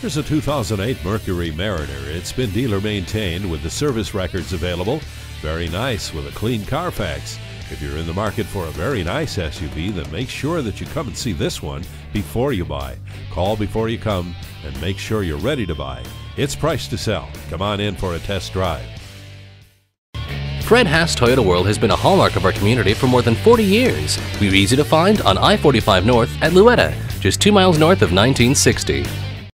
Here's a 2008 Mercury Mariner. It's been dealer maintained with the service records available. Very nice with a clean Carfax. If you're in the market for a very nice SUV, then make sure that you come and see this one before you buy. Call before you come and make sure you're ready to buy. It's priced to sell. Come on in for a test drive. Fred Haas Toyota World has been a hallmark of our community for more than 40 years. We're easy to find on I-45 North at Louetta, just 2 miles north of 1960.